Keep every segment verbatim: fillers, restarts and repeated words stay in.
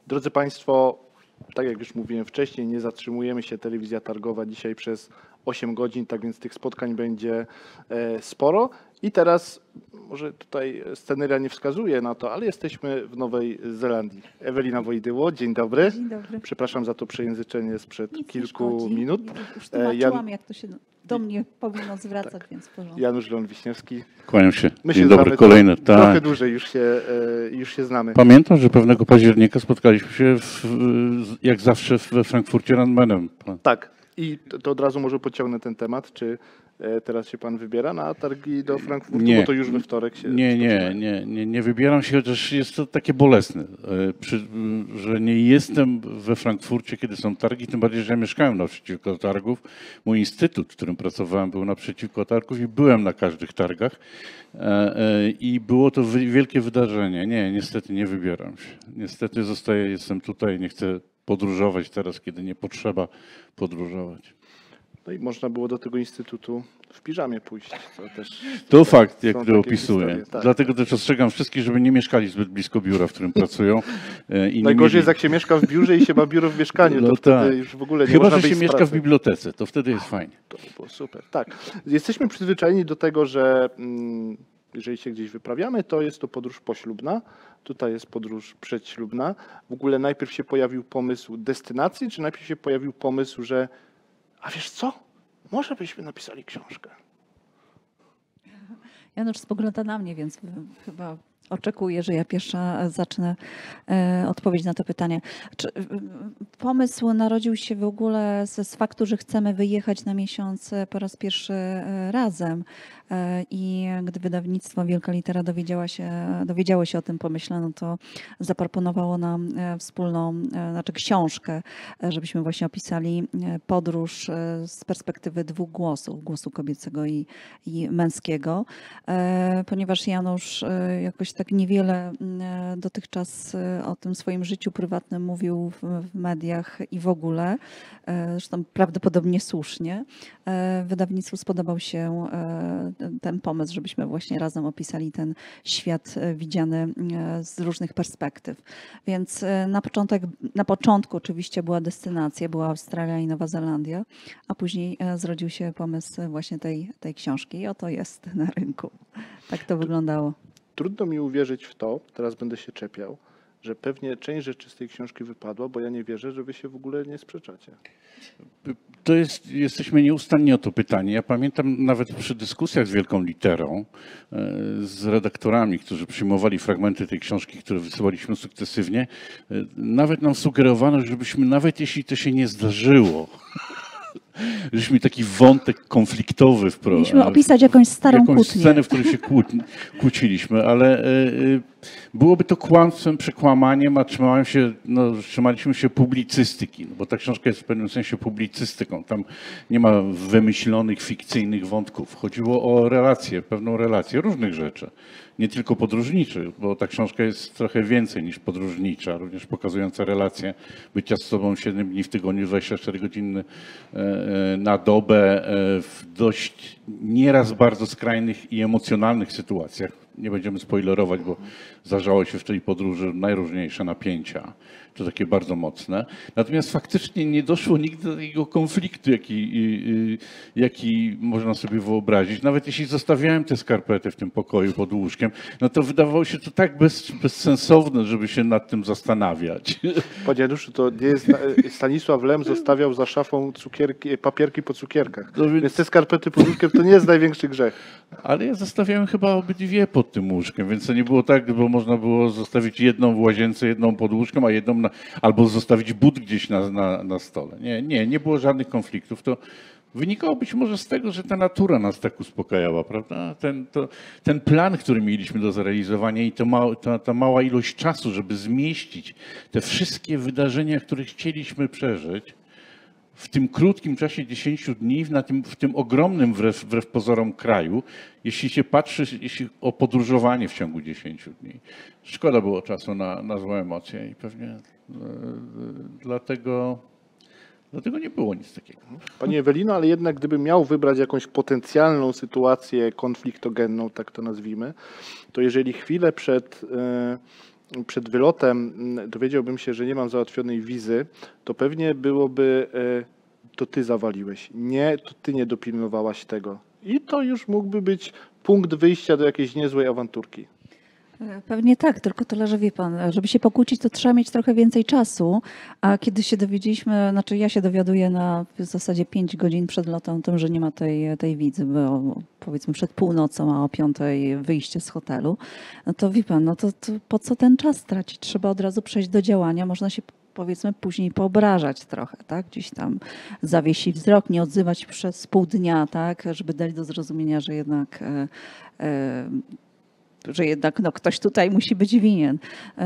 Drodzy Państwo, tak jak już mówiłem wcześniej, nie zatrzymujemy się. Telewizja targowa dzisiaj przez osiem godzin, tak więc tych spotkań będzie sporo. I teraz, może tutaj sceneria nie wskazuje na to, ale jesteśmy w Nowej Zelandii. Ewelina Wojdyło, dzień dobry. Dzień dobry. Przepraszam za to przejęzyczenie sprzed Nic kilku minut. Już tłumaczyłam, jak to się do mnie powinno zwracać, tak. Więc w porządku. Janusz Lon-Wiśniewski. Kłaniam się. My Dzień się dobry, znamy kolejny. Trochę, trochę tak. dłużej już się, już się znamy. Pamiętam, że pewnego października spotkaliśmy się w, jak zawsze we Frankfurcie nad Menem. Tak. I to, to od razu może pociągnę ten temat. Czy teraz się pan wybiera na targi do Frankfurtu? Nie. Bo to już we wtorek się Nie, nie, nie, nie, nie wybieram się, chociaż jest to takie bolesne, przy, że nie jestem we Frankfurcie, kiedy są targi, tym bardziej, że ja mieszkałem naprzeciwko targów. Mój instytut, w którym pracowałem, był naprzeciwko targów i byłem na każdych targach i było to wielkie wydarzenie. Nie, niestety nie wybieram się. Niestety zostaję, jestem tutaj, nie chcę podróżować teraz, kiedy nie potrzeba podróżować. No i można było do tego instytutu w piżamie pójść. To, też, to fakt, jak to to opisuję. Tak, Dlatego tak. też ostrzegam wszystkich, żeby nie mieszkali zbyt blisko biura, w którym pracują. I Najgorzej mieli... jest, jak się mieszka w biurze i się ma biuro w mieszkaniu. No to tak. wtedy już w ogóle nie Chyba, można że się z mieszka pracy. w bibliotece, to wtedy jest fajnie. To by było super. Tak. Jesteśmy przyzwyczajeni do tego, że mm, jeżeli się gdzieś wyprawiamy, to jest to podróż poślubna. Tutaj jest podróż przedślubna. W ogóle najpierw się pojawił pomysł destynacji, czy najpierw się pojawił pomysł, że a wiesz co? Może byśmy napisali książkę. Janusz spogląda na mnie, więc chyba oczekuję, że ja pierwsza zacznę e, odpowiedź na to pytanie. Czy, pomysł narodził się w ogóle z, z faktu, że chcemy wyjechać na miesiąc po raz pierwszy razem e, i gdy wydawnictwo Wielka Litera dowiedziała się, dowiedziało się o tym pomyśle, no to zaproponowało nam wspólną, e, znaczy książkę, żebyśmy właśnie opisali podróż z perspektywy dwóch głosów, głosu kobiecego i, i męskiego, e, ponieważ Janusz e, jakoś tak niewiele dotychczas o tym swoim życiu prywatnym mówił w mediach i w ogóle, zresztą prawdopodobnie słusznie. Wydawnictwu spodobał się ten pomysł, żebyśmy właśnie razem opisali ten świat widziany z różnych perspektyw. Więc na, początek, na początku oczywiście była destynacja, była Australia i Nowa Zelandia, a później zrodził się pomysł właśnie tej, tej książki i oto jest na rynku. Tak to wyglądało. Trudno mi uwierzyć w to, teraz będę się czepiał, że pewnie część rzeczy z tej książki wypadła, bo ja nie wierzę, że wy się w ogóle nie sprzeczacie. To jest, jesteśmy nieustannie o to pytanie. Ja pamiętam nawet przy dyskusjach z Wielką Literą, z redaktorami, którzy przyjmowali fragmenty tej książki, które wysyłaliśmy sukcesywnie, nawet nam sugerowano, żebyśmy nawet jeśli to się nie zdarzyło, żeśmy taki wątek konfliktowy wprowadzić. Mieliśmy opisać jakąś starą jakąś kłótnię. scenę, w której się kłóciliśmy, ale byłoby to kłamstwem, przekłamaniem, a trzymałem się, no, trzymaliśmy się publicystyki, no bo ta książka jest w pewnym sensie publicystyką. Tam nie ma wymyślonych, fikcyjnych wątków. Chodziło o relacje, pewną relację różnych rzeczy. Nie tylko podróżniczych, bo ta książka jest trochę więcej niż podróżnicza, również pokazująca relacje bycia z sobą siedem dni w tygodniu, dwadzieścia cztery godziny na dobę w dość nieraz bardzo skrajnych i emocjonalnych sytuacjach. Nie będziemy spoilerować, bo zdarzało się w tej podróży najróżniejsze napięcia, to takie bardzo mocne. Natomiast faktycznie nie doszło nigdy do takiego konfliktu, jaki, jaki można sobie wyobrazić. Nawet jeśli zostawiałem te skarpety w tym pokoju pod łóżkiem, no to wydawało się to tak bez, bezsensowne, żeby się nad tym zastanawiać. Panie Januszu, to nie jest, Stanisław Lem zostawiał za szafą cukierki, papierki po cukierkach. No więc... więc te skarpety pod łóżkiem to nie jest największy grzech. Ale ja zostawiałem chyba obydwie pod tym łóżkiem, więc to nie było tak, bo można było zostawić jedną w łazience, jedną pod łóżkiem, a jedną na, albo zostawić but gdzieś na, na, na stole. Nie, nie, nie było żadnych konfliktów. To wynikało być może z tego, że ta natura nas tak uspokajała, prawda? Ten, to, ten plan, który mieliśmy do zrealizowania i to ma, ta, ta mała ilość czasu, żeby zmieścić te wszystkie wydarzenia, które chcieliśmy przeżyć, w tym krótkim czasie dziesięciu dni, na tym, w tym ogromnym wbrew, wbrew pozorom kraju, jeśli się patrzy jeśli o podróżowanie w ciągu dziesięciu dni. Szkoda było czasu na, na złe emocje i pewnie e, dlatego, dlatego nie było nic takiego. Pani Ewelino, ale jednak gdybym miał wybrać jakąś potencjalną sytuację konfliktogenną, tak to nazwijmy, to jeżeli chwilę przed... E, przed wylotem mm, dowiedziałbym się, że nie mam załatwionej wizy, to pewnie byłoby e, to ty zawaliłeś. Nie, to ty nie dopilnowałaś tego. I to już mógłby być punkt wyjścia do jakiejś niezłej awanturki. Pewnie tak, tylko tyle, że wie pan, żeby się pokłócić, to trzeba mieć trochę więcej czasu, a kiedy się dowiedzieliśmy, znaczy ja się dowiaduję na w zasadzie pięć godzin przed lotem o tym, że nie ma tej, tej wizy, bo powiedzmy przed północą, a o piątej wyjście z hotelu, no to wie pan, no to, to po co ten czas tracić? Trzeba od razu przejść do działania, można się powiedzmy później poobrażać trochę, tak? Gdzieś tam zawiesić wzrok, nie odzywać przez pół dnia, tak? Żeby dać do zrozumienia, że jednak e, e, że jednak no, ktoś tutaj musi być winien.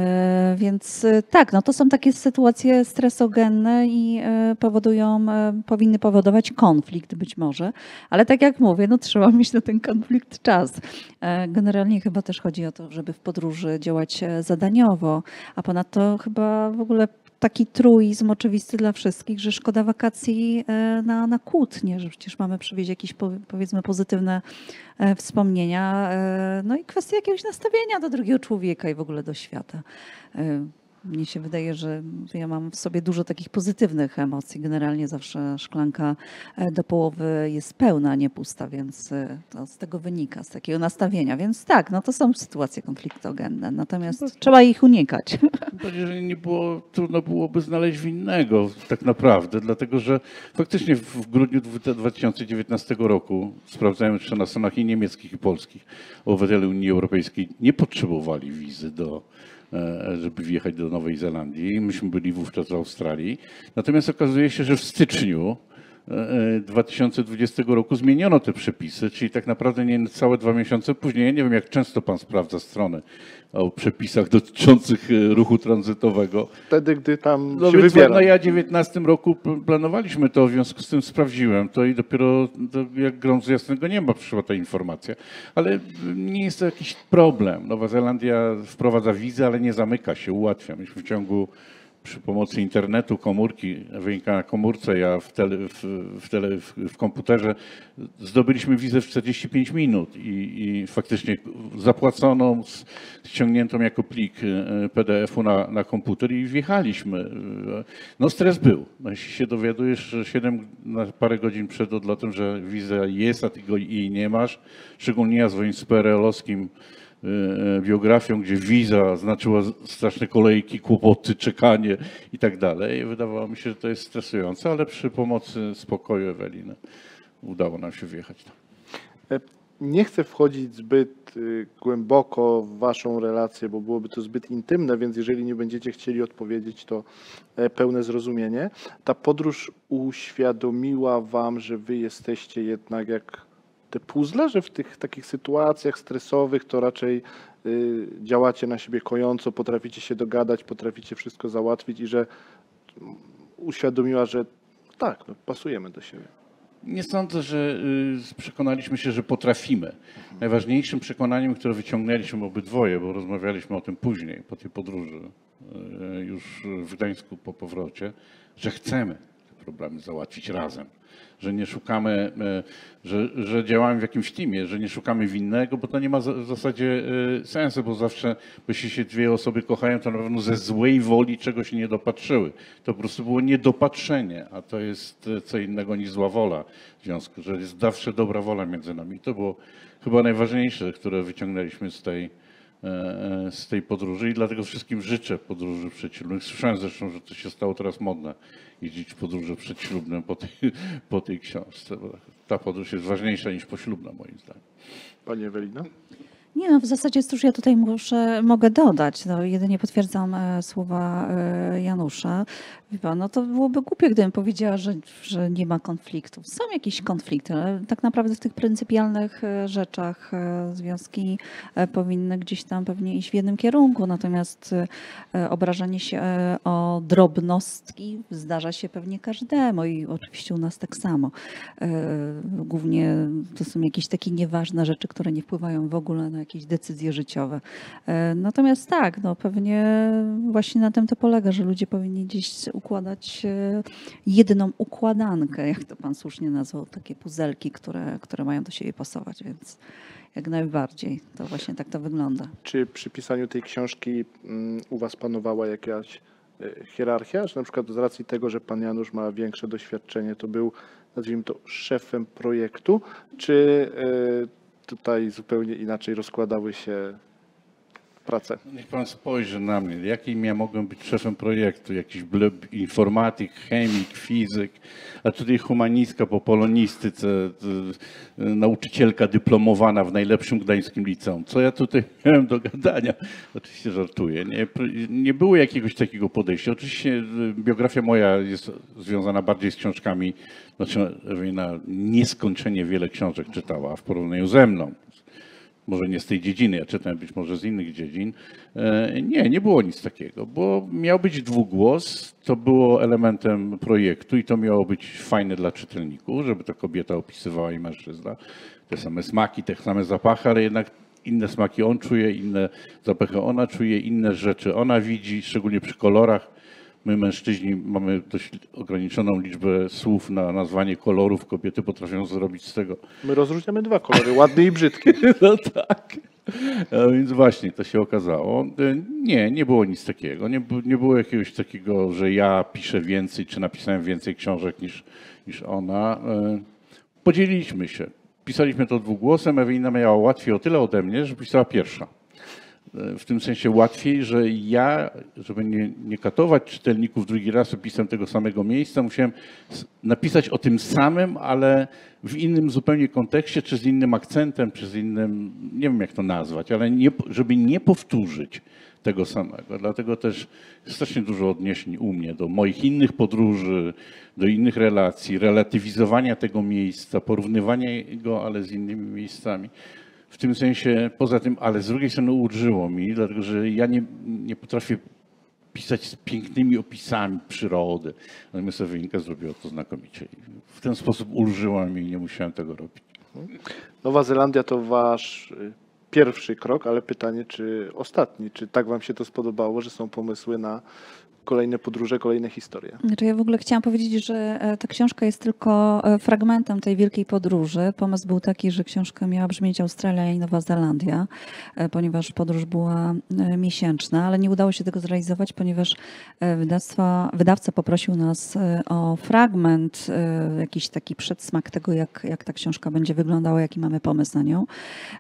E, Więc e, tak, no to są takie sytuacje stresogenne i e, powodują, e, powinny powodować konflikt być może, ale tak jak mówię, no trzeba mieć na ten konflikt czas. E, Generalnie chyba też chodzi o to, żeby w podróży działać e, zadaniowo, a ponadto chyba w ogóle taki truizm oczywisty dla wszystkich, że szkoda wakacji e, na, na kłótnie, że przecież mamy przywieźć jakieś po- powiedzmy pozytywne e, wspomnienia, e, no i kwestia jakiegoś nastawienia do drugiego człowieka i w ogóle do świata. E, Mnie się wydaje, że ja mam w sobie dużo takich pozytywnych emocji. Generalnie zawsze szklanka e, do połowy jest pełna, a nie pusta, więc e, to z tego wynika, z takiego nastawienia. Więc tak, no to są sytuacje konfliktogenne, natomiast trzeba ich unikać. Bardziej, że nie było, trudno byłoby znaleźć winnego tak naprawdę, dlatego że faktycznie w w grudniu dwa tysiące dziewiętnastego roku, sprawdzając jeszcze na stronach i niemieckich i polskich, obywatele Unii Europejskiej nie potrzebowali wizy do e, żeby wjechać do Nowej Zelandii. Myśmy byli wówczas w Australii. Natomiast okazuje się, że w styczniu e, dwa tysiące dwudziestego roku zmieniono te przepisy, czyli tak naprawdę nie całe dwa miesiące później. Ja nie wiem, jak często pan sprawdza strony o przepisach dotyczących e, ruchu tranzytowego. Wtedy, gdy tam No się więc wybiera. no ja w dziewiętnastym roku p- planowaliśmy to, w związku z tym sprawdziłem to i dopiero to jak grąd z jasnego nieba przyszła ta informacja. Ale nie jest to jakiś problem. Nowa Zelandia wprowadza wizę, ale nie zamyka się, ułatwia. Myśmy w ciągu przy pomocy internetu, komórki, wynika na komórce, ja w, tele, w, w, tele, w, w komputerze zdobyliśmy wizę w czterdzieści pięć minut i, i faktycznie zapłaconą, z- ściągniętą jako plik e, P D F-u na, na komputer i wjechaliśmy. No stres był. No, jeśli się dowiadujesz że siedem na parę godzin przed odlotem, że wiza jest, a ty go jej nie masz, szczególnie ja swoim z P R L-owskim e, biografią, gdzie wiza znaczyła straszne kolejki, kłopoty, czekanie i tak dalej. Wydawało mi się, że to jest stresujące, ale przy pomocy spokoju Eweliny udało nam się wjechać. E, Nie chcę wchodzić zbyt y, głęboko w waszą relację, bo byłoby to zbyt intymne, więc jeżeli nie będziecie chcieli odpowiedzieć, to e, pełne zrozumienie. Ta podróż uświadomiła wam, że wy jesteście jednak jak te puzzle, że w tych takich sytuacjach stresowych to raczej y, działacie na siebie kojąco, potraficie się dogadać, potraficie wszystko załatwić i że mm, uświadomiła, że tak, no, pasujemy do siebie. Nie sądzę, że y, przekonaliśmy się, że potrafimy. Najważniejszym przekonaniem, które wyciągnęliśmy obydwoje, bo rozmawialiśmy o tym później, po tej podróży, y, już w Gdańsku po powrocie, że chcemy te problemy załatwić razem. Że nie szukamy, y, że, że działamy w jakimś teamie, że nie szukamy winnego, bo to nie ma za- w zasadzie y, sensu, bo zawsze, bo jeśli się dwie osoby kochają, to na pewno ze złej woli czegoś nie dopatrzyły. To po prostu było niedopatrzenie, a to jest y, co innego niż zła wola w związku, że jest zawsze dobra wola między nami. I to było chyba najważniejsze, które wyciągnęliśmy z tej, e, e, z tej podróży i dlatego wszystkim życzę podróży przedślubnych. Słyszałem zresztą, że to się stało teraz modne, jeździć w podróże przedślubne po tej, po tej książce. Bo ta podróż jest ważniejsza niż poślubna moim zdaniem. Pani Ewelino? Nie no, w zasadzie cóż ja tutaj muszę, mogę dodać, no, jedynie potwierdzam e, słowa e, Janusza. Wie pan, no to byłoby głupie, gdybym powiedziała, że, że nie ma konfliktów. Są jakieś konflikty, ale tak naprawdę w tych pryncypialnych e, rzeczach e, związki e, powinny gdzieś tam pewnie iść w jednym kierunku, natomiast e, obrażanie się e, o drobnostki zdarza się pewnie każdemu i oczywiście u nas tak samo. E, Głównie to są jakieś takie nieważne rzeczy, które nie wpływają w ogóle na na jakieś decyzje życiowe. E, Natomiast tak, no pewnie właśnie na tym to polega, że ludzie powinni gdzieś układać e, jedną układankę, jak to pan słusznie nazwał, takie puzelki, które, które mają do siebie pasować, więc jak najbardziej to właśnie tak to wygląda. Czy przy pisaniu tej książki mm, u was panowała jakaś e, hierarchia, że na przykład z racji tego, że pan Janusz ma większe doświadczenie, to był, nazwijmy to, szefem projektu, czy e, tutaj zupełnie inaczej rozkładały się prace? Niech pan spojrzy na mnie. Jakim ja mogłem być szefem projektu? Jakiś bleb, informatyk, chemik, fizyk, a tutaj humanistka po polonistyce, y, y, nauczycielka dyplomowana w najlepszym gdańskim liceum. Co ja tutaj miałem do gadania? Oczywiście żartuję. Nie, nie było jakiegoś takiego podejścia. Oczywiście y, biografia moja jest związana bardziej z książkami. Znaczy, Ewelina nieskończenie wiele książek czytała w porównaniu ze mną. Może nie z tej dziedziny, ja czytałem być może z innych dziedzin. Nie, nie było nic takiego, bo miał być dwugłos, to było elementem projektu i to miało być fajne dla czytelników, żeby ta kobieta opisywała i mężczyzna. Te same smaki, te same zapachy, ale jednak inne smaki on czuje, inne zapachy ona czuje, inne rzeczy ona widzi, szczególnie przy kolorach. My mężczyźni mamy dość ograniczoną liczbę słów na nazwanie kolorów. Kobiety potrafią zrobić z tego. My rozróżniamy dwa kolory, ładny i brzydki. No tak. A więc właśnie to się okazało. Nie, nie było nic takiego. Nie, nie było jakiegoś takiego, że ja piszę więcej, czy napisałem więcej książek niż, niż ona. Podzieliliśmy się. Pisaliśmy to dwugłosem. Ewelina miała łatwiej o tyle ode mnie, że pisała pierwsza. W tym sensie łatwiej, że ja, żeby nie, nie katować czytelników drugi raz opisem tego samego miejsca, musiałem napisać o tym samym, ale w innym zupełnie kontekście, czy z innym akcentem, czy z innym, nie wiem jak to nazwać, ale nie, żeby nie powtórzyć tego samego. Dlatego też strasznie dużo odniesień u mnie do moich innych podróży, do innych relacji, relatywizowania tego miejsca, porównywania go, ale z innymi miejscami. W tym sensie, poza tym, ale z drugiej strony ulżyło mi, dlatego że ja nie, nie potrafię pisać z pięknymi opisami przyrody. Natomiast Ewelinka zrobiła to znakomicie. W ten sposób ulżyło mi i nie musiałem tego robić. Nowa Zelandia to wasz pierwszy krok, ale pytanie, czy ostatni? Czy tak wam się to spodobało, że są pomysły na kolejne podróże, kolejne historie? Znaczy ja w ogóle chciałam powiedzieć, że ta książka jest tylko fragmentem tej wielkiej podróży. Pomysł był taki, że książka miała brzmieć Australia i Nowa Zelandia, ponieważ podróż była miesięczna, ale nie udało się tego zrealizować, ponieważ wydawca, wydawca poprosił nas o fragment, jakiś taki przedsmak tego, jak, jak ta książka będzie wyglądała, jaki mamy pomysł na nią.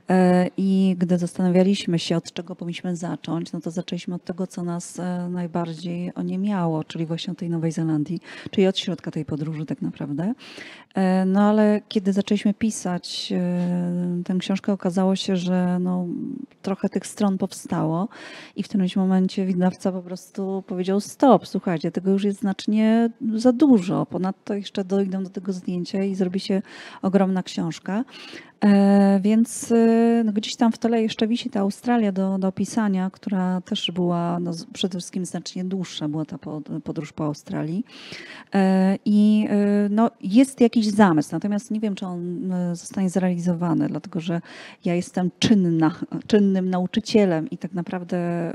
I gdy zastanawialiśmy się, od czego powinniśmy zacząć, no to zaczęliśmy od tego, co nas najbardziej oniemiało, czyli właśnie od tej Nowej Zelandii, czyli od środka tej podróży tak naprawdę. No ale kiedy zaczęliśmy pisać tę książkę, okazało się, że no, trochę tych stron powstało i w którymś momencie wydawca po prostu powiedział stop, słuchajcie, tego już jest znacznie za dużo. Ponadto jeszcze dojdą do tego zdjęcia i zrobi się ogromna książka. E, więc no, gdzieś tam w tle jeszcze wisi ta Australia do, do opisania, która też była no, przede wszystkim znacznie dłuższa, była ta podróż po Australii. E, I e, no, jest jakiś zamysł, natomiast nie wiem, czy on zostanie zrealizowany, dlatego że ja jestem czynna, czynnym nauczycielem i tak naprawdę e,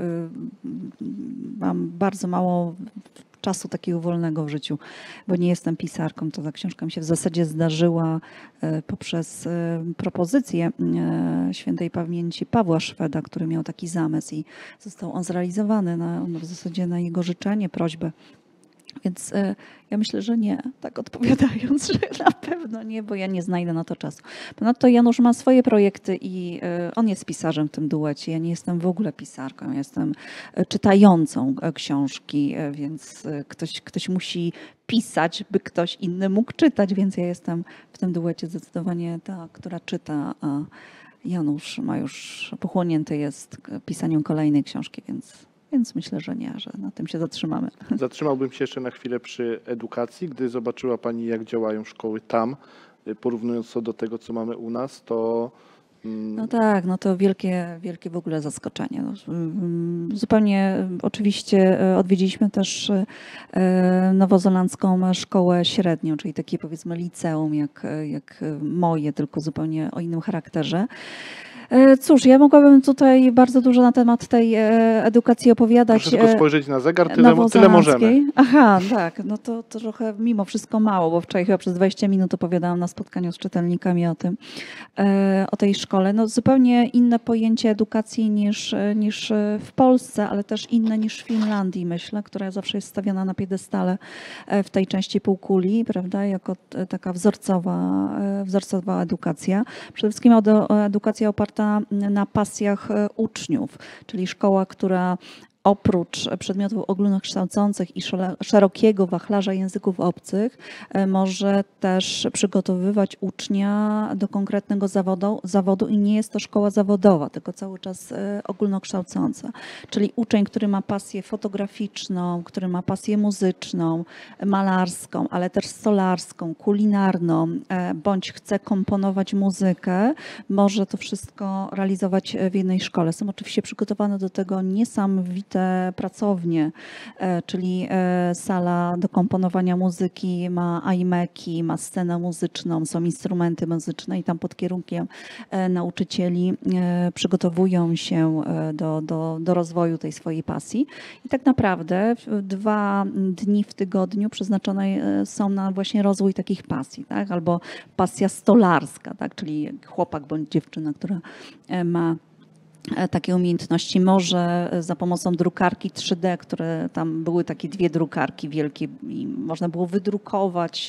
mam bardzo mało czasu takiego wolnego w życiu, bo nie jestem pisarką. To ta książka mi się w zasadzie zdarzyła poprzez propozycję świętej pamięci Pawła Szweda, który miał taki zamysł i został on zrealizowany na, no w zasadzie na jego życzenie, prośbę. Więc ja myślę, że nie, tak odpowiadając, że na pewno nie, bo ja nie znajdę na to czasu. Ponadto Janusz ma swoje projekty i on jest pisarzem w tym duecie. Ja nie jestem w ogóle pisarką, ja jestem czytającą książki, więc ktoś, ktoś musi pisać, by ktoś inny mógł czytać, więc ja jestem w tym duecie zdecydowanie ta, która czyta, a Janusz ma już pochłonięty jest pisaniem kolejnej książki, więc... Więc myślę, że nie, że na tym się zatrzymamy. Zatrzymałbym się jeszcze na chwilę przy edukacji. Gdy zobaczyła Pani, jak działają szkoły tam, porównując to do tego, co mamy u nas, to... No tak, no to wielkie, wielkie w ogóle zaskoczenie. No, zupełnie oczywiście odwiedziliśmy też nowozelandzką szkołę średnią, czyli takie powiedzmy liceum jak, jak moje, tylko zupełnie o innym charakterze. E, Cóż, ja mogłabym tutaj bardzo dużo na temat tej e, edukacji opowiadać. Proszę tylko e, spojrzeć na zegar, tyle, tyle możemy. nowozelandzkiej. Aha, tak, no to, to trochę mimo wszystko mało, bo wczoraj chyba przez dwadzieścia minut opowiadałam na spotkaniu z czytelnikami o tym, e, o tej szkole. No zupełnie inne pojęcie edukacji niż, niż w Polsce, ale też inne niż w Finlandii, myślę, która zawsze jest stawiana na piedestale e, w tej części półkuli, prawda, jako t- taka wzorcowa, e, wzorcowa edukacja. Przede wszystkim edu- edukacja oparta na pasjach e, uczniów, czyli szkoła, która oprócz przedmiotów ogólnokształcących i szole- szerokiego wachlarza języków obcych e, może też przygotowywać ucznia do konkretnego zawodu, zawodu i nie jest to szkoła zawodowa, tylko cały czas e, ogólnokształcąca. Czyli uczeń, który ma pasję fotograficzną, który ma pasję muzyczną, malarską, ale też stolarską, kulinarną, e, bądź chce komponować muzykę, może to wszystko realizować w jednej szkole. Są oczywiście przygotowane do tego niesamowite pracownie, e, czyli e, sala do komponowania muzyki ma iMac-i, ma scenę muzyczną, są instrumenty muzyczne i tam pod kierunkiem e, nauczycieli e, przygotowują się e, do, do, do rozwoju tej swojej pasji. I tak naprawdę w- dwa dni w tygodniu przeznaczone e, są na właśnie rozwój takich pasji, tak? Albo pasja stolarska, tak? Czyli chłopak bądź dziewczyna, która e, ma e, takie umiejętności może e, za pomocą drukarki trzy D, które tam były takie dwie drukarki wielkie i można było wydrukować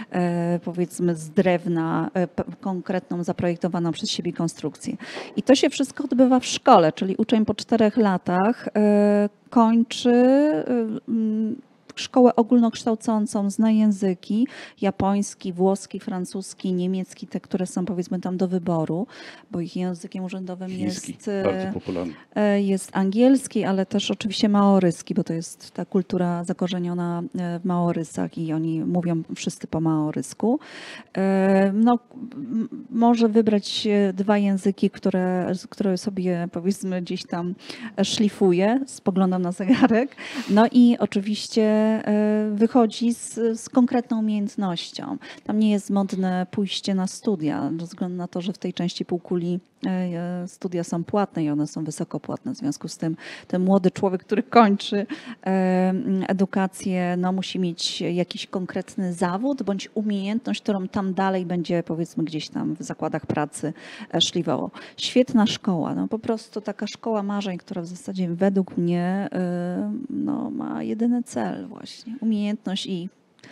e, powiedzmy z drewna e, pe- konkretną zaprojektowaną przez siebie konstrukcję. I to się wszystko odbywa w szkole, czyli uczeń po czterech latach e, kończy e, mm, szkołę ogólnokształcącą, zna języki japoński, włoski, francuski, niemiecki, te, które są powiedzmy tam do wyboru, bo ich językiem urzędowym Chiński, jest, e, bardzo popularny. e, jest angielski, ale też oczywiście maoryski, bo to jest ta kultura zakorzeniona e, w Maorysach i oni mówią wszyscy po maorysku. E, No, m- może wybrać e, dwa języki, które, które sobie powiedzmy gdzieś tam szlifuje, spoglądam na zegarek. No i oczywiście e, wychodzi z, z konkretną umiejętnością. Tam nie jest modne pójście na studia, ze względu na to, że w tej części półkuli e, e, studia są płatne i one są wysoko płatne. W związku z tym ten młody człowiek, który kończy e, edukację, no, musi mieć jakiś konkretny zawód bądź umiejętność, którą tam dalej będzie powiedzmy gdzieś tam w zakładach pracy e, szlifował. Świetna szkoła, no po prostu taka szkoła marzeń, która w zasadzie według mnie e, no, ma jedyny cel właśnie, umiejętność i,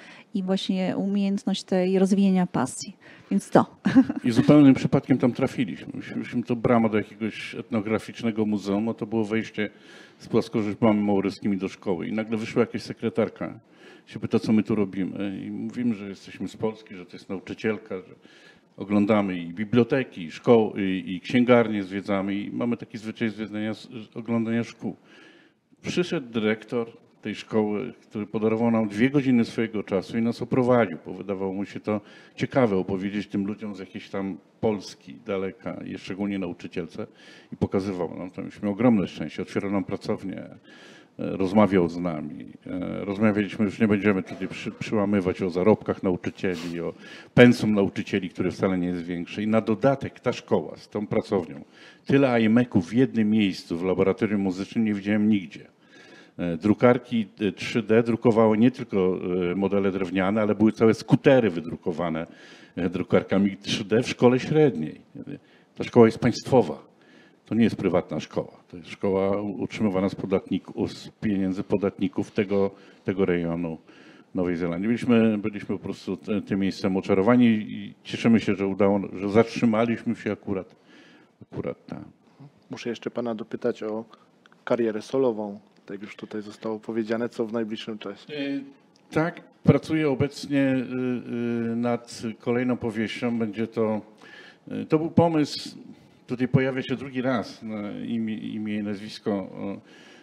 i właśnie umiejętność tej rozwijania pasji. Więc to. I zupełnym przypadkiem tam trafiliśmy. Myśleliśmy, to brama do jakiegoś etnograficznego muzeum, a to było wejście z płaskorzeźbami maoryskimi do szkoły. I nagle wyszła jakaś sekretarka, się pyta, co my tu robimy. I mówimy, że jesteśmy z Polski, że to jest nauczycielka, że oglądamy i biblioteki, i szkoły, i, i księgarnie zwiedzamy i mamy taki zwyczaj zwiedzania, oglądania szkół. Przyszedł dyrektor tej szkoły, który podarował nam dwie godziny swojego czasu i nas oprowadził, bo wydawało mu się to ciekawe opowiedzieć tym ludziom z jakiejś tam Polski daleka, i szczególnie nauczycielce, i pokazywał nam to. Mieliśmy ogromne szczęście, otwierał nam pracownię, e, rozmawiał z nami. E, Rozmawialiśmy, już nie będziemy tutaj przy, przyłamywać o zarobkach nauczycieli, o pensum nauczycieli, które wcale nie jest większe. I na dodatek ta szkoła z tą pracownią, tyle iMaców w jednym miejscu w laboratorium muzycznym nie widziałem nigdzie. E, Drukarki e, trzy D drukowały nie tylko e, modele drewniane, ale były całe skutery wydrukowane e, drukarkami trzy D w szkole średniej. Ta szkoła jest państwowa. To nie jest prywatna szkoła. To jest szkoła utrzymywana z podatników, z pieniędzy podatników tego, tego rejonu Nowej Zelandii. Byliśmy, byliśmy po prostu te- tym miejscem oczarowani i cieszymy się, że udało, że zatrzymaliśmy się akurat, akurat tam. Muszę jeszcze pana dopytać o karierę solową. Tak już tutaj zostało powiedziane, co w najbliższym czasie. E, Tak, pracuję obecnie y, y, nad kolejną powieścią. Będzie to, y, to był pomysł, tutaj pojawia się drugi raz na imię, imię i nazwisko o,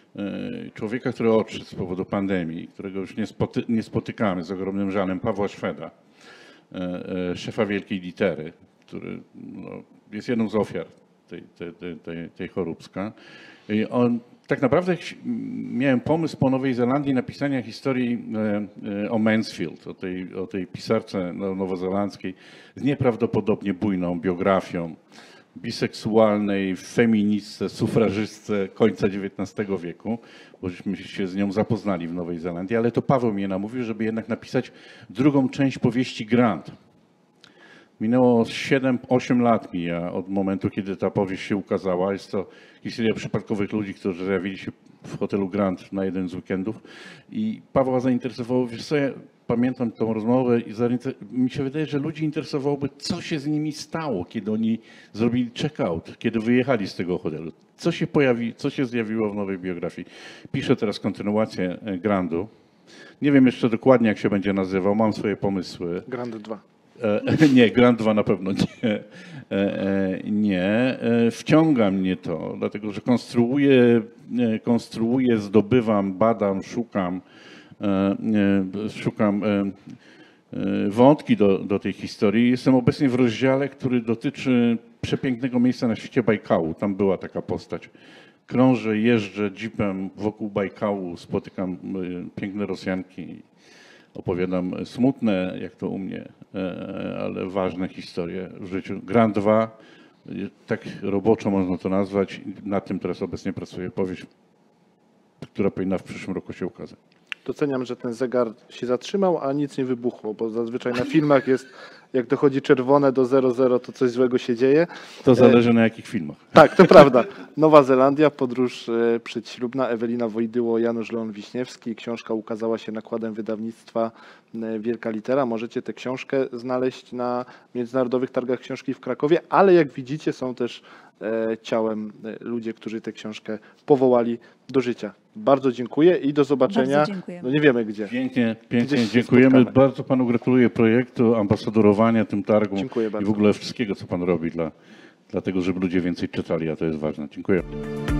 y, człowieka, który odszedł z powodu pandemii, którego już nie, spoty, nie spotykamy z ogromnym żalem, Pawła Szweda, y, y, szefa Wielkiej Litery, który no, jest jedną z ofiar tej, tej, tej, tej, tej choróbska. I on tak naprawdę chci- miałem pomysł po Nowej Zelandii napisania historii e, e, o Mansfield, o tej, o tej pisarce no- nowozelandzkiej z nieprawdopodobnie bujną biografią, biseksualnej feministce, sufrażystce końca dziewiętnastego wieku, bośmy się z nią zapoznali w Nowej Zelandii, ale to Paweł mnie namówił, żeby jednak napisać drugą część powieści Grant. Minęło siedem osiem lat mija od momentu, kiedy ta powieść się ukazała. Jest to historia przypadkowych ludzi, którzy zjawili się w hotelu Grand na jeden z weekendów. I Pawła zainteresowało, wiesz co, ja pamiętam tą rozmowę i mi się wydaje, że ludzi interesowałoby, co się z nimi stało, kiedy oni zrobili check-out, kiedy wyjechali z tego hotelu. Co się pojawi, co się zjawiło w nowej biografii. Piszę teraz kontynuację Grandu. Nie wiem jeszcze dokładnie, jak się będzie nazywał, mam swoje pomysły. Grand dwa. Nie, Grand dwa na pewno nie. Nie. Wciąga mnie to, dlatego że konstruuję, konstruuję, zdobywam, badam, szukam, szukam wątki do, do tej historii. Jestem obecnie w rozdziale, który dotyczy przepięknego miejsca na świecie Bajkału. Tam była taka postać. Krążę, jeżdżę jeepem wokół Bajkału, spotykam piękne Rosjanki. Opowiadam smutne, jak to u mnie, ale ważne historie w życiu. Grand dwa, tak roboczo można to nazwać. Nad tym teraz obecnie pracuję. Powieść, która powinna w przyszłym roku się ukazać. Doceniam, że ten zegar się zatrzymał, a nic nie wybuchło, bo zazwyczaj na filmach jest, jak dochodzi czerwone do zero zero, to coś złego się dzieje. To zależy na jakich filmach. Tak, to prawda. Nowa Zelandia, podróż przedślubna, Ewelina Wojdyło, Janusz Leon Wiśniewski. Książka ukazała się nakładem wydawnictwa Wielka Litera. Możecie tę książkę znaleźć na Międzynarodowych Targach Książki w Krakowie, ale jak widzicie, są też ciałem ludzie, którzy tę książkę powołali do życia. Bardzo dziękuję i do zobaczenia. Bardzo dziękuję. No nie wiemy gdzie. Pięknie, pięknie Gdzieś się dziękujemy. spotkamy. Bardzo panu gratuluję projektu, ambasadorowania tym targom Dziękuję i bardzo. w ogóle wszystkiego, co pan robi dla, dla tego, żeby ludzie więcej czytali, a to jest ważne. Dziękuję.